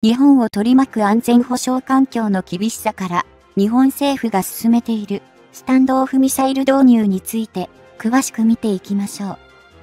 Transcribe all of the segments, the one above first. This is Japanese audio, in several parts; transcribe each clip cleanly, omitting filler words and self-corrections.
日本を取り巻く安全保障環境の厳しさから、日本政府が進めているスタンドオフミサイル導入について詳しく見ていきましょう。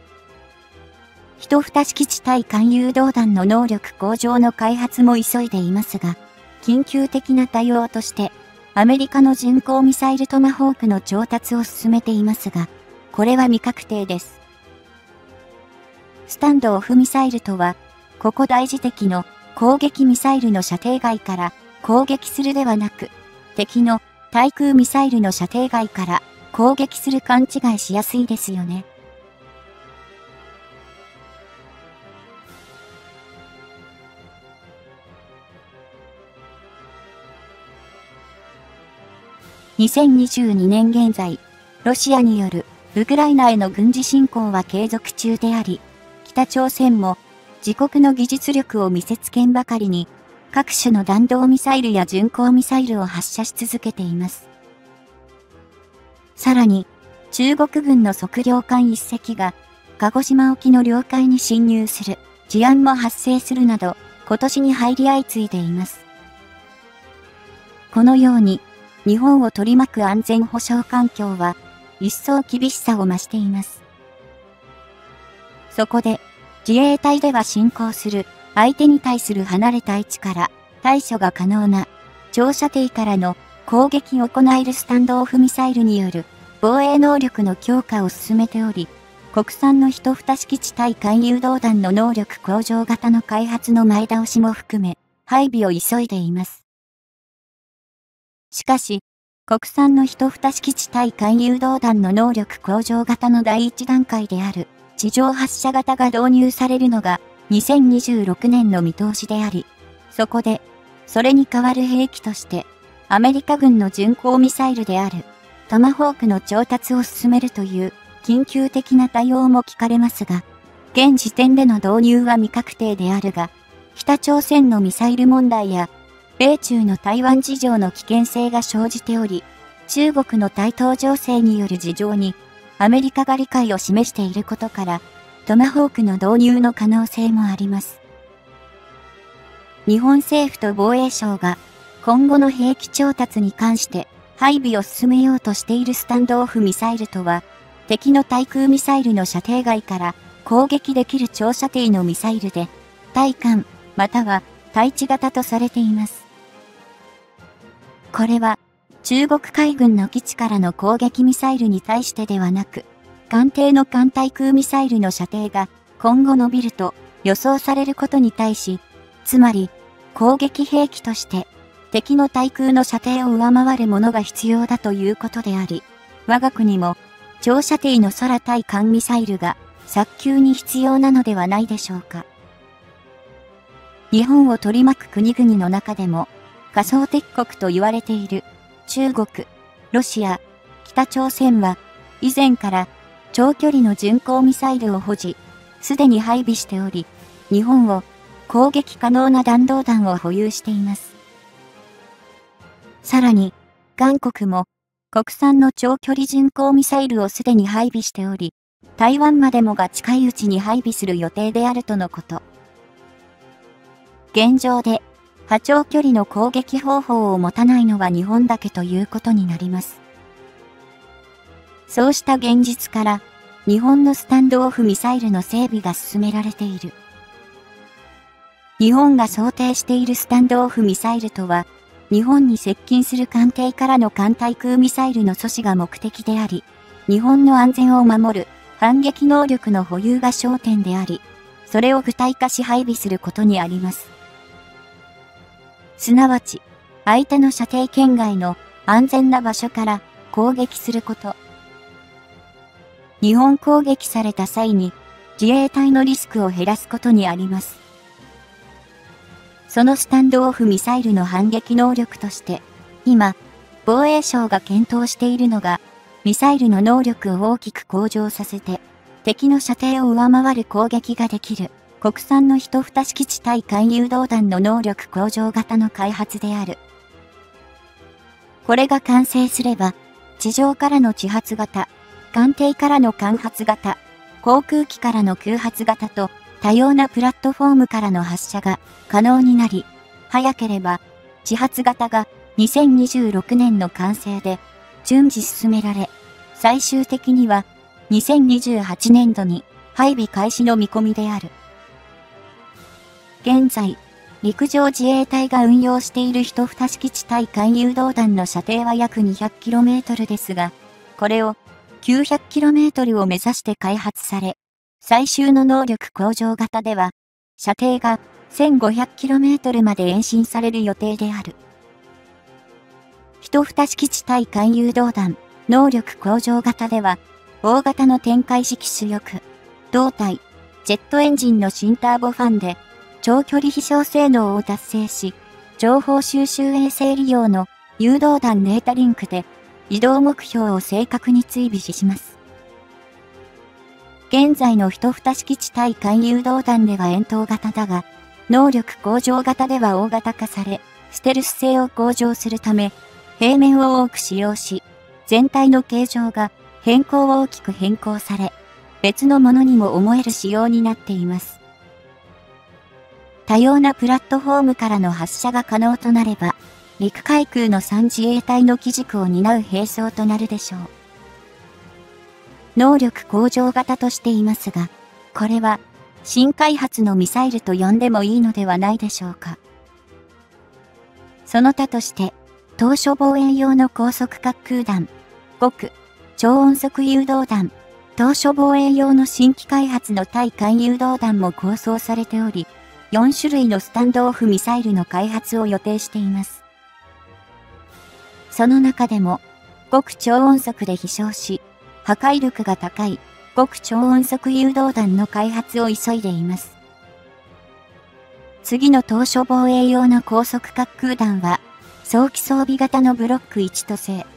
一蓋式地対艦誘導弾の能力向上の開発も急いでいますが、緊急的な対応として、アメリカの巡航ミサイルトマホークの調達を進めていますが、これは未確定です。スタンドオフミサイルとは、ここ大事敵の攻撃ミサイルの射程外から攻撃するではなく、敵の対空ミサイルの射程外から攻撃する勘違いしやすいですよね。2022年現在、ロシアによるウクライナへの軍事侵攻は継続中であり、北朝鮮も自国の技術力を見せつけんばかりに、各種の弾道ミサイルや巡航ミサイルを発射し続けています。さらに、中国軍の測量艦一隻が、鹿児島沖の領海に侵入する事案も発生するなど、今年に入り相次いでいます。このように、日本を取り巻く安全保障環境は、一層厳しさを増しています。そこで、自衛隊では進行する相手に対する離れた位置から対処が可能な長射程からの攻撃を行えるスタンドオフミサイルによる防衛能力の強化を進めており、国産の一蓋式地対艦誘導弾の能力向上型の開発の前倒しも含め、配備を急いでいます。しかし、国産の一蓋式地対艦誘導弾の能力向上型の第一段階である地上発射型が導入されるのが2026年の見通しであり、そこで、それに代わる兵器として、アメリカ軍の巡航ミサイルであるトマホークの調達を進めるという緊急的な対応も聞かれますが、現時点での導入は未確定であるが、北朝鮮のミサイル問題や、米中の台湾事情の危険性が生じており、中国の台頭情勢による事情に、アメリカが理解を示していることから、トマホークの導入の可能性もあります。日本政府と防衛省が、今後の兵器調達に関して、配備を進めようとしているスタンドオフミサイルとは、敵の対空ミサイルの射程外から攻撃できる長射程のミサイルで、対艦、または対地型とされています。これは、中国海軍の基地からの攻撃ミサイルに対してではなく、艦艇の艦対空ミサイルの射程が今後伸びると予想されることに対し、つまり、攻撃兵器として敵の対空の射程を上回るものが必要だということであり、我が国も長射程の空対艦ミサイルが早急に必要なのではないでしょうか。日本を取り巻く国々の中でも、仮想敵国と言われている中国、ロシア、北朝鮮は以前から長距離の巡航ミサイルを保持、すでに配備しており、日本を攻撃可能な弾道弾を保有しています。さらに、韓国も国産の長距離巡航ミサイルをすでに配備しており、台湾までもが近いうちに配備する予定であるとのこと。現状で、波長距離の攻撃方法を持たないのは日本だけということになります。そうした現実から、日本のスタンドオフミサイルの整備が進められている。日本が想定しているスタンドオフミサイルとは、日本に接近する艦艇からの艦対空ミサイルの阻止が目的であり、日本の安全を守る反撃能力の保有が焦点であり、それを具体化し配備することにあります。すなわち、相手の射程圏外の安全な場所から攻撃すること。日本攻撃された際に自衛隊のリスクを減らすことにあります。そのスタンドオフミサイルの反撃能力として、今、防衛省が検討しているのが、ミサイルの能力を大きく向上させて、敵の射程を上回る攻撃ができる。国産の一蓋式地対艦誘導弾の能力向上型の開発である。これが完成すれば、地上からの地発型、艦艇からの艦発型、航空機からの空発型と多様なプラットフォームからの発射が可能になり、 早ければ、自発型が2026年の完成で、順次進められ、最終的には2028年度に配備開始の見込みである。現在、陸上自衛隊が運用している一蓋式地対艦誘導弾の射程は約 200km ですが、これを 900km を目指して開発され、最終の能力向上型では、射程が 1500km まで延伸される予定である。一蓋式地対艦誘導弾、能力向上型では、大型の展開式主力、胴体、ジェットエンジンの新ターボファンで、長距離飛翔性能を達成し、情報収集衛星利用の誘導弾ネータリンクで、移動目標を正確に追尾します。現在の一蓋式地対艦誘導弾では円筒型だが、能力向上型では大型化され、ステルス性を向上するため、平面を多く使用し、全体の形状が大きく変更され、別のものにも思える仕様になっています。多様なプラットフォームからの発射が可能となれば、陸海空の3自衛隊の基軸を担う兵装となるでしょう。能力向上型としていますが、これは新開発のミサイルと呼んでもいいのではないでしょうか。その他として、島嶼防衛用の高速滑空弾、極超音速誘導弾、島嶼防衛用の新規開発の対艦誘導弾も構想されており、4種類のスタンドオフミサイルの開発を予定しています。その中でも、極超音速で飛翔し、破壊力が高い極超音速誘導弾の開発を急いでいます。次の島嶼防衛用の高速滑空弾は、早期装備型のブロック1と製。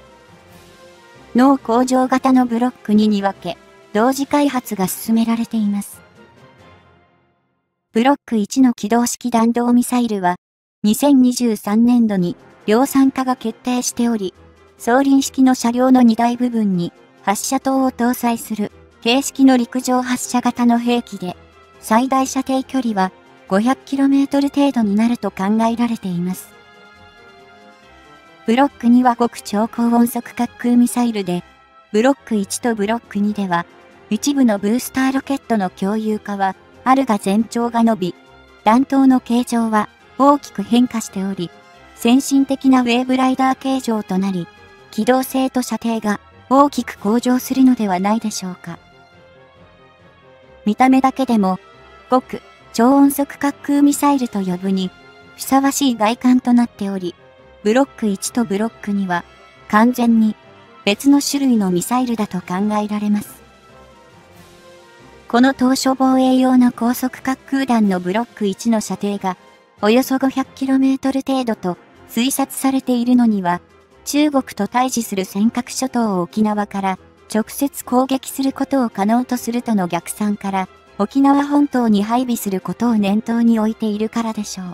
能向上型のブロック2に分け、同時開発が進められています。ブロック1の機動式弾道ミサイルは、2023年度に量産化が決定しており、双輪式の車両の荷台部分に発射塔を搭載する形式の陸上発射型の兵器で、最大射程距離は 500km 程度になると考えられています。ブロック2は極超高音速滑空ミサイルで、ブロック1とブロック2では、一部のブースターロケットの共有化は、あるが全長が伸び、弾頭の形状は大きく変化しており、先進的なウェーブライダー形状となり、機動性と射程が大きく向上するのではないでしょうか。見た目だけでも、極超音速滑空ミサイルと呼ぶに、ふさわしい外観となっており、ブロック1とブロック2は、完全に別の種類のミサイルだと考えられます。この島嶼防衛用の高速滑空弾のブロック1の射程が、およそ 500km 程度と推察されているのには、中国と対峙する尖閣諸島を沖縄から直接攻撃することを可能とするとの逆算から、沖縄本島に配備することを念頭に置いているからでしょう。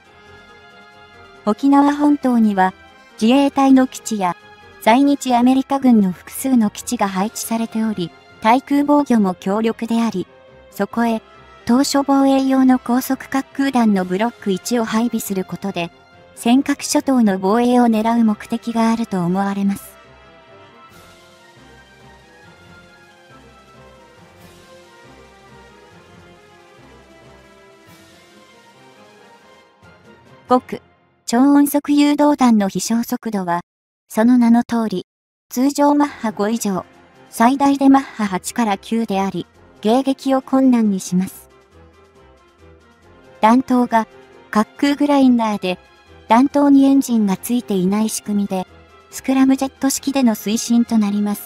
沖縄本島には自衛隊の基地や在日アメリカ軍の複数の基地が配置されており、対空防御も強力であり、そこへ島嶼防衛用の高速滑空弾のブロック1を配備することで、尖閣諸島の防衛を狙う目的があると思われます。極超音速誘導弾の飛翔速度は、その名の通り、通常マッハ5以上、最大でマッハ8から9であり、迎撃を困難にします。弾頭が滑空グラインダーで、弾頭にエンジンがついていない仕組みで、スクラムジェット式での推進となります。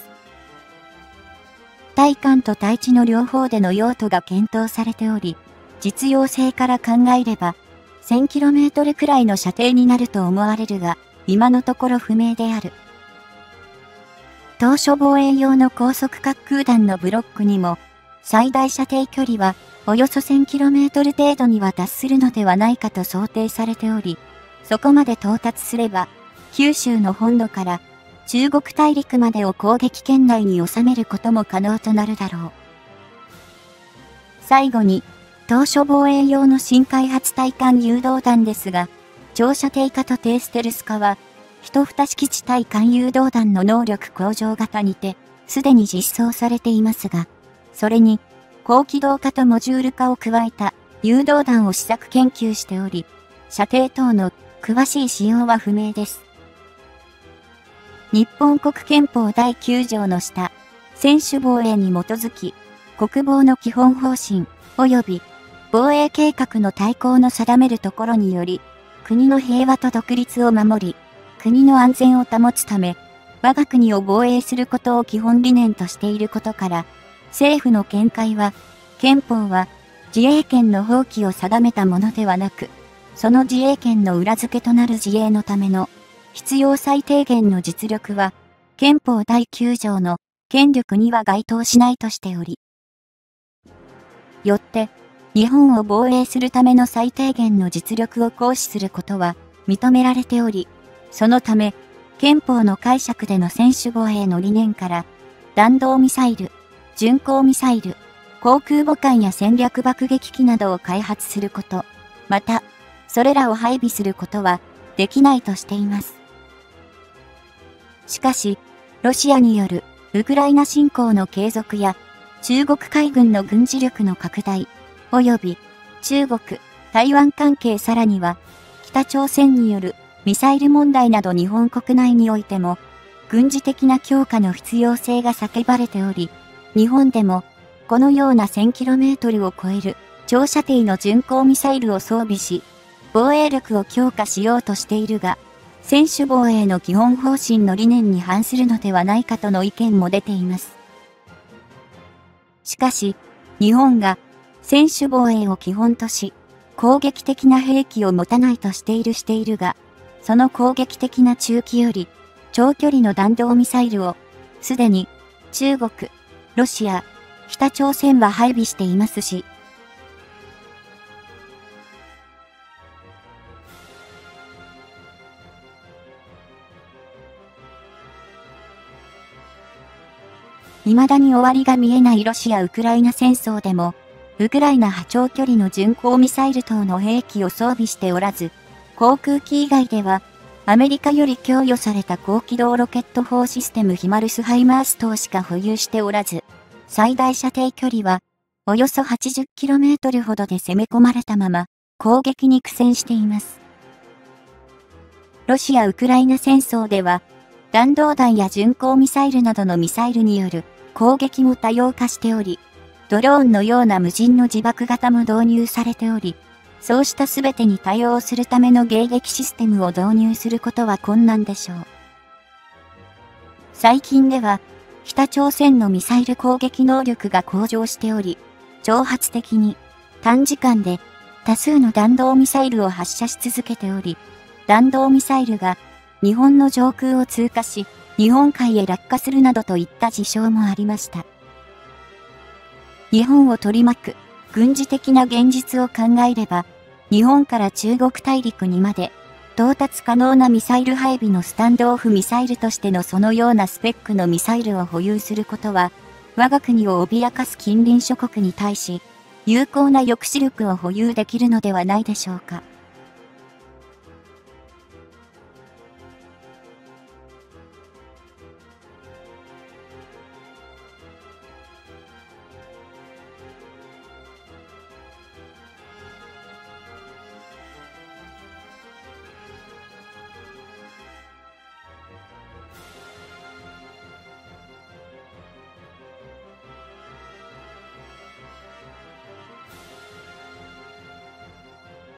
対艦と対地の両方での用途が検討されており、実用性から考えれば、1000km くらいの射程になると思われるが、今のところ不明である。島嶼防衛用の高速滑空弾のブロックにも、最大射程距離はおよそ 1000km 程度には達するのではないかと想定されており、そこまで到達すれば、九州の本土から中国大陸までを攻撃圏内に収めることも可能となるだろう。最後に、 当初防衛用の新開発対艦誘導弾ですが、長射程化と低ステルス化は、一蓋式地対艦誘導弾の能力向上型にて、すでに実装されていますが、それに、高機動化とモジュール化を加えた誘導弾を試作研究しており、射程等の詳しい仕様は不明です。日本国憲法第9条の下、専守防衛に基づき、国防の基本方針及び防衛計画の大綱の定めるところにより、国の平和と独立を守り、国の安全を保つため、我が国を防衛することを基本理念としていることから、政府の見解は、憲法は自衛権の放棄を定めたものではなく、その自衛権の裏付けとなる自衛のための必要最低限の実力は、憲法第9条の権力には該当しないとしており、よって、日本を防衛するための最低限の実力を行使することは認められており、そのため、憲法の解釈での専守防衛の理念から、弾道ミサイル、巡航ミサイル、航空母艦や戦略爆撃機などを開発すること、また、それらを配備することはできないとしています。しかし、ロシアによるウクライナ侵攻の継続や、中国海軍の軍事力の拡大、及び中国、台湾関係さらには、北朝鮮によるミサイル問題など日本国内においても、軍事的な強化の必要性が叫ばれており、日本でも、このような 1000km を超える長射程の巡航ミサイルを装備し、防衛力を強化しようとしているが、専守防衛の基本方針の理念に反するのではないかとの意見も出ています。しかし、日本が専守防衛を基本とし、攻撃的な兵器を持たないとしているが、その攻撃的な中期より長距離の弾道ミサイルを、すでに中国、ロシア、北朝鮮は配備していますし、未だに終わりが見えないロシア・ウクライナ戦争でも、ウクライナは長距離の巡航ミサイル等の兵器を装備しておらず、航空機以外では、アメリカより供与された高機動ロケット砲システムヒマルスハイマース等しか保有しておらず、最大射程距離は、およそ 80km ほどで攻め込まれたまま、攻撃に苦戦しています。ロシア・ウクライナ戦争では、弾道弾や巡航ミサイルなどのミサイルによる攻撃も多様化しており、ドローンのような無人の自爆型も導入されており、そうしたすべてに対応するための迎撃システムを導入することは困難でしょう。最近では、北朝鮮のミサイル攻撃能力が向上しており、挑発的に短時間で多数の弾道ミサイルを発射し続けており、弾道ミサイルが日本の上空を通過し、日本海へ落下するなどといった事象もありました。日本を取り巻く軍事的な現実を考えれば、日本から中国大陸にまで到達可能なミサイル配備のスタンドオフミサイルとしてのそのようなスペックのミサイルを保有することは、我が国を脅かす近隣諸国に対し、有効な抑止力を保有できるのではないでしょうか。